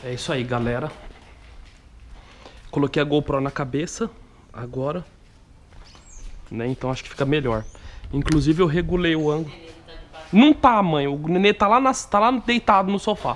É isso aí, galera. Coloquei a GoPro na cabeça agora, né? Então acho que fica melhor. Inclusive eu regulei o ângulo. Não tá, mãe. O nenê tá lá deitado no sofá.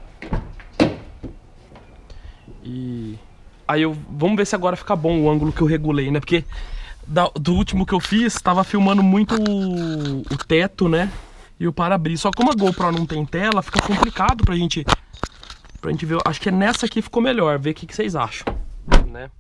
E aí vamos ver se agora fica bom o ângulo que eu regulei, né? Porque do último que eu fiz, tava filmando muito o teto, né? E o para-brisa. Só que como a GoPro não tem tela, fica complicado pra gente ver. Acho que nessa aqui ficou melhor. Ver o que vocês acham, né?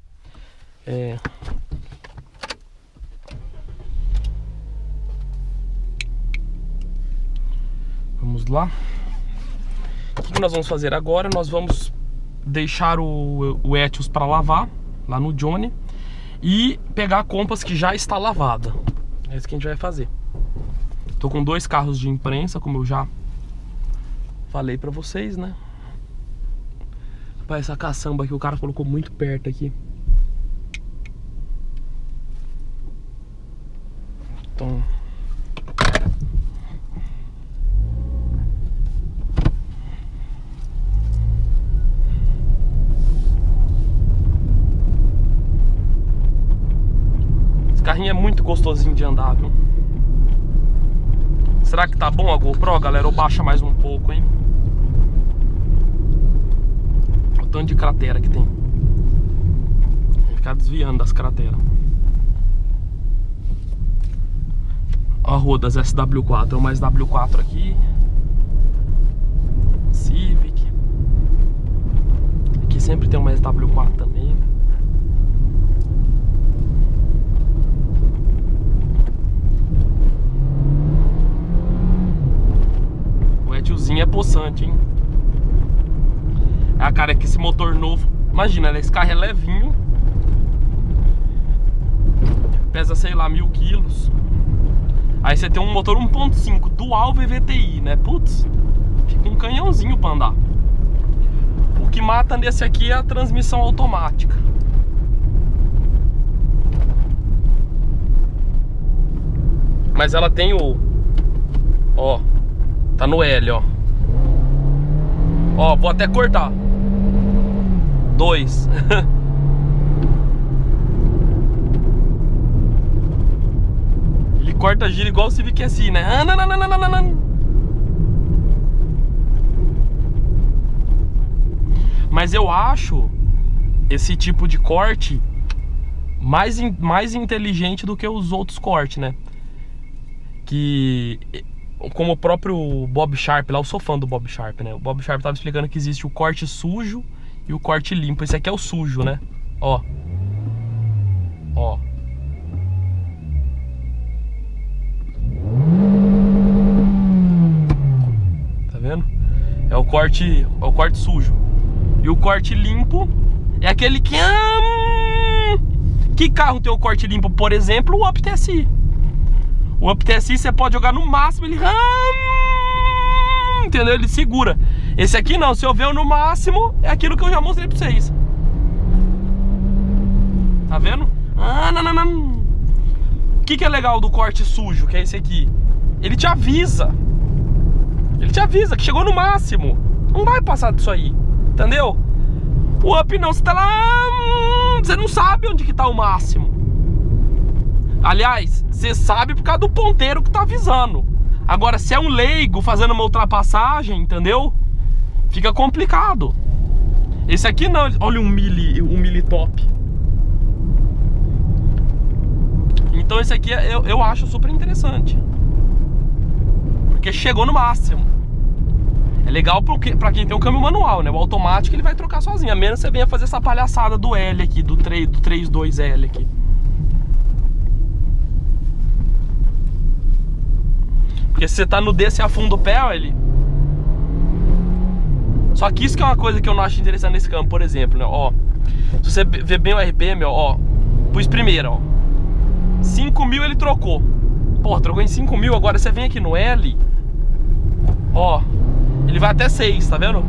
Vamos lá. O que nós vamos fazer agora? Nós vamos deixar o Etios para lavar lá no Johnny e pegar a Compass que já está lavada. É isso que a gente vai fazer. Tô com 2 carros de imprensa, como eu já falei pra vocês, né? Essa caçamba aqui o cara colocou muito perto aqui. Então... esse carrinho é muito gostosinho de andar, viu? Será que tá bom a GoPro, galera? Ou baixa mais um pouco, hein? O tanto de cratera que tem. Vou ficar desviando das crateras. Ó a rua das SW4. É uma SW4 aqui. Civic. Aqui sempre tem uma SW4 também. O Etiozinho é possante, hein? Ah, cara, é que esse motor novo... Imagina, né? Esse carro é levinho. Pesa, sei lá, 1000 quilos. Aí você tem um motor 1.5 dual VVTi, né? Putz, fica um canhãozinho pra andar. O que mata nesse aqui é a transmissão automática. Mas ela tem o... Ó, tá no L, ó. Ó, vou até cortar. 2. Ele corta giro igual o Civic SI, né? Mas eu acho esse tipo de corte mais inteligente do que os outros cortes, né? Que... Como o próprio Bob Sharp, lá eu sou fã do Bob Sharp, né? O Bob Sharp tava explicando que existe o corte sujo e o corte limpo. Esse aqui é o sujo, né? Ó. Ó. Tá vendo? É o corte sujo. E o corte limpo é aquele que... Que carro tem o corte limpo? Por exemplo, o Up TSI. O Up TSI você pode jogar no máximo, ele... Entendeu? Ele segura. Esse aqui não, se eu ver no máximo, é aquilo que eu já mostrei pra vocês. Tá vendo? O que é legal do corte sujo, que é esse aqui? Ele te avisa. Ele te avisa que chegou no máximo. Não vai passar disso aí. Entendeu? O Up não, você tá lá... Você não sabe onde que tá o máximo. Aliás, você sabe por causa do ponteiro que tá avisando. Agora, se é um leigo fazendo uma ultrapassagem, entendeu? Fica complicado. Esse aqui não, olha um mili top. Então esse aqui eu acho super interessante. Porque chegou no máximo. É legal pra quem tem um câmbio manual, né? O automático ele vai trocar sozinho. A menos você venha fazer essa palhaçada do L aqui, do 3.2L aqui. Porque se você tá no D, você afunda o pé, ó, ele... Só que isso que é uma coisa que eu não acho interessante nesse campo, por exemplo, né? Ó, se você ver bem o RPM, ó, pus primeiro, ó. 5.000 ele trocou. Pô, trocou em 5.000, agora você vem aqui no L. Ó, ele vai até 6, tá vendo?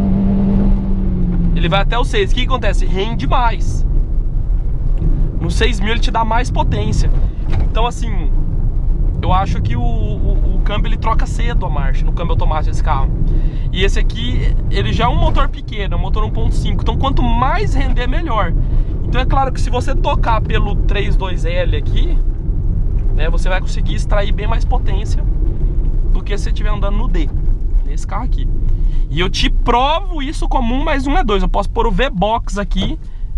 Ele vai até o 6. O que acontece? Rende mais. No 6.000 ele te dá mais potência. Então assim... Eu acho que o câmbio ele troca cedo a marcha, no câmbio automático desse carro. E esse aqui, ele já é um motor pequeno, é um motor 1.5, então quanto mais render, melhor. Então é claro que se você tocar pelo 3.2L aqui, né, você vai conseguir extrair bem mais potência do que se você estiver andando no D, nesse carro aqui. E eu te provo isso como 1 mais 1 é 2. Eu posso pôr o V-Box aqui.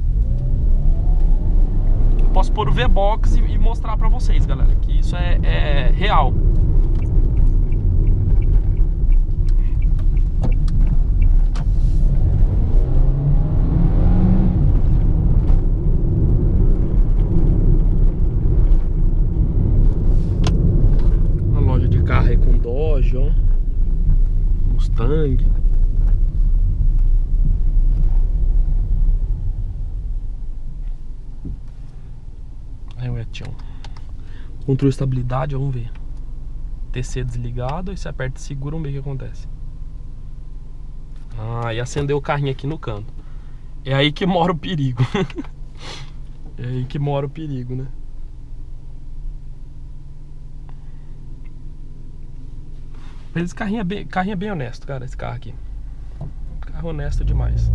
Eu posso pôr o V-Box e mostrar pra vocês, galera, que isso é real. Uma loja de carro aí com Dodge, ó. Mustang. Aí o Etião. Controle de estabilidade, vamos ver. TC desligado, aí você aperta e segura, vamos ver o que acontece. Ah, e acendeu o carrinho aqui no canto. É aí que mora o perigo. É aí que mora o perigo, né? Mas esse carrinho é bem honesto, cara, esse carro aqui. Carro honesto demais.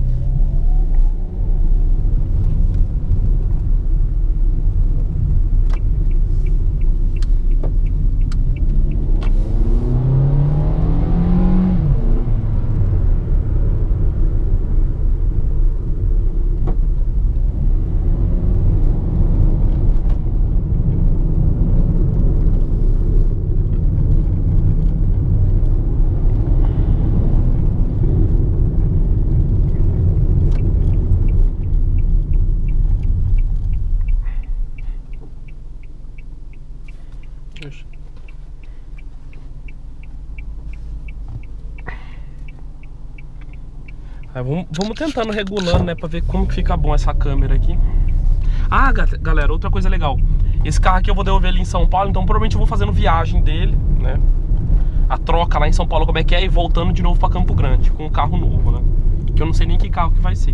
Aí vamos tentando regulando, né, pra ver como que fica bom essa câmera aqui. Ah, galera, outra coisa legal. Esse carro aqui eu vou devolver ali em São Paulo, então provavelmente eu vou fazendo viagem dele, né, a troca lá em São Paulo, como é que é, e voltando de novo pra Campo Grande, com um carro novo, né. Que eu não sei nem que carro que vai ser.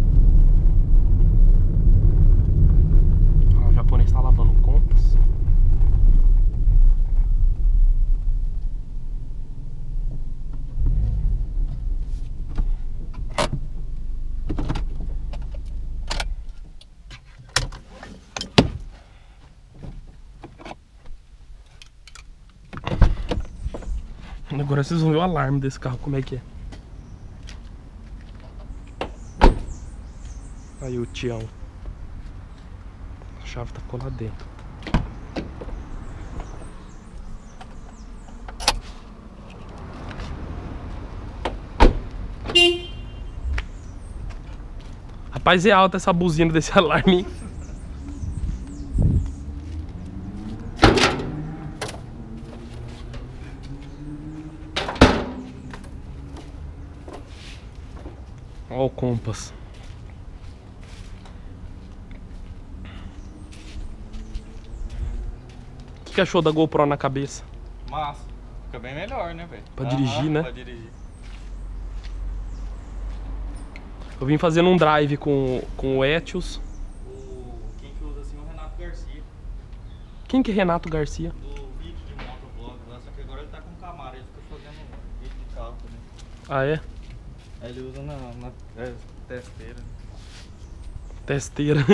Ah, o japonês tá lavando o Compass. Agora vocês vão ver o alarme desse carro, como é que é. Aí o Tião. A chave tá colada dentro. Rapaz, é alta essa buzina desse alarme. Olha o Compass. O que achou da GoPro na cabeça? Massa. Fica bem melhor, né, velho? Pra dirigir, né? Pra dirigir. Eu vim fazendo um drive com o Etios. Quem que usa assim é o Renato Garcia. Quem que é Renato Garcia? Do vídeo de motovlog lá, só que agora ele tá com Camaro, ele fica fazendo vídeo de carro também. Ah, é? Aí ele usa na testeira. Testeira.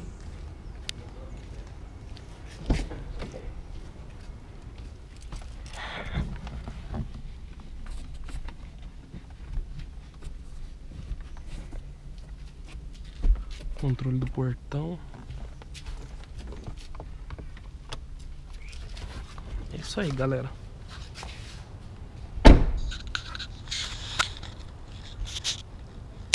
Controle do portão. É isso aí, galera.